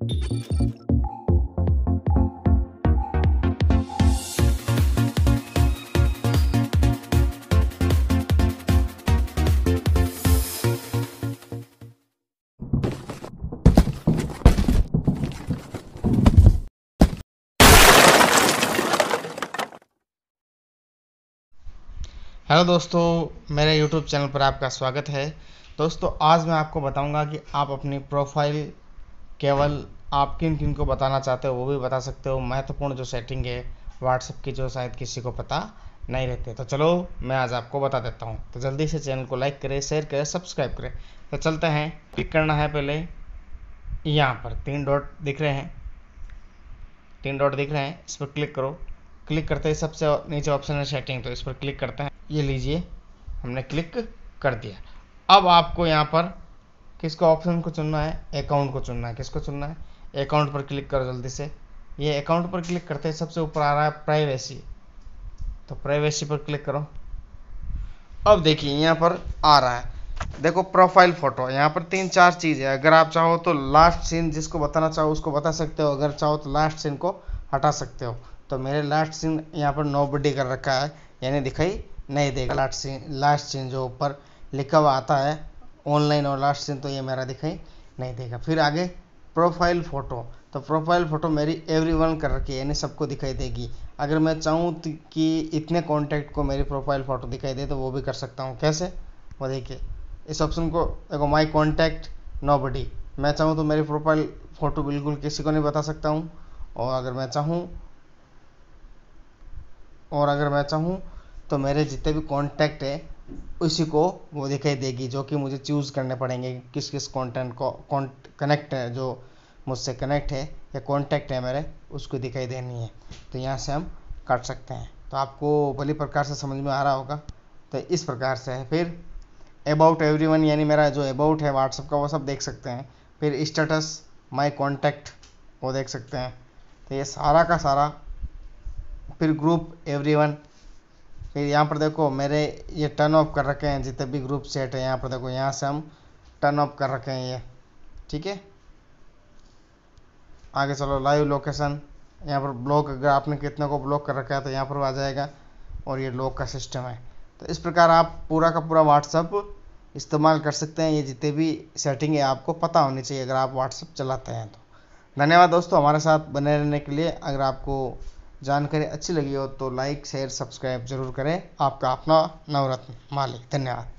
Hello दोस्तों, मेरे YouTube channel पर आपका स्वागत है। दोस्तों, आज मैं आपको बताऊंगा कि आप अपनी प्रोफाइल केवल आप किन किन को बताना चाहते हो वो भी बता सकते हो। महत्वपूर्ण जो सेटिंग है व्हाट्सएप की, जो शायद किसी को पता नहीं रहते, तो चलो मैं आज आपको बता देता हूं। तो जल्दी से चैनल को लाइक करें, शेयर करें, सब्सक्राइब करें। तो चलते हैं। क्लिक करना है पहले, यहाँ पर 3 डॉट दिख रहे हैं, 3 डॉट दिख रहे हैं, इस पर क्लिक करो। क्लिक करते ही सबसे नीचे ऑप्शन है सेटिंग, तो इस पर क्लिक करते हैं। ये लीजिए, हमने क्लिक कर दिया। अब आपको यहाँ पर किसको ऑप्शन को चुनना है, अकाउंट को चुनना है। किसको चुनना है? अकाउंट पर क्लिक करो जल्दी से। ये अकाउंट पर क्लिक करते ही सबसे ऊपर आ रहा है प्राइवेसी, तो प्राइवेसी पर क्लिक करो। अब देखिए यहाँ पर आ रहा है, देखो प्रोफाइल फोटो। यहाँ पर 3-4 चीज़ है। अगर आप चाहो तो लास्ट सीन जिसको बताना चाहो उसको बता सकते हो, अगर चाहो तो लास्ट सीन को हटा सकते हो। तो मेरे लास्ट सीन यहाँ पर नोबडी कर रखा है, यानी दिखाई नहीं देगा। लास्ट सीन जो ऊपर लिखा हुआ आता है ऑनलाइन और लास्ट सीन, तो ये मेरा दिखाई नहीं देगा। फिर आगे प्रोफाइल फ़ोटो, तो प्रोफाइल फ़ोटो मेरी एवरीवन कर रखी है, यानी सबको दिखाई देगी। अगर मैं चाहूँ कि इतने कॉन्टैक्ट को मेरी प्रोफाइल फ़ोटो दिखाई दे तो वो भी कर सकता हूँ। कैसे? वो देखिए, इस ऑप्शन को देखो, माई कॉन्टैक्ट नोबडी। मैं चाहूँ तो मेरी प्रोफाइल फ़ोटो बिल्कुल किसी को नहीं बता सकता हूँ। और अगर मैं चाहूँ तो मेरे जितने भी कॉन्टैक्ट है उसी को वो दिखाई देगी, जो कि मुझे चूज़ करने पड़ेंगे किस किस कॉन्टेंट को कनेक्ट है, जो मुझसे कनेक्ट है या कॉन्टैक्ट है मेरे, उसको दिखाई देनी है। तो यहाँ से हम काट सकते हैं। तो आपको भली प्रकार से समझ में आ रहा होगा। तो इस प्रकार से है। फिर अबाउट एवरीवन, यानी मेरा जो अबाउट है व्हाट्सएप का वो सब देख सकते हैं। फिर स्टेटस, माई कॉन्टैक्ट, वो देख सकते हैं। तो ये सारा का सारा। फिर ग्रुप एवरीवन। फिर यहाँ पर देखो मेरे ये टर्न ऑफ कर रखे हैं जितने भी ग्रुप सेट है। यहाँ पर देखो, यहाँ से हम टर्न ऑफ कर रखे हैं ये, ठीक है। आगे चलो, लाइव लोकेशन। यहाँ पर ब्लॉक, अगर आपने कितने को ब्लॉक कर रखा है तो यहाँ पर आ जाएगा। और ये लॉक का सिस्टम है। तो इस प्रकार आप पूरा का पूरा व्हाट्सअप इस्तेमाल कर सकते हैं। ये जितने भी सेटिंग है आपको पता होनी चाहिए अगर आप व्हाट्सअप चलाते हैं तो। धन्यवाद दोस्तों हमारे साथ बने रहने के लिए। अगर आपको जानकारी अच्छी लगी हो तो लाइक, शेयर, सब्सक्राइब जरूर करें। आपका अपना नवरत्न मालिक। धन्यवाद।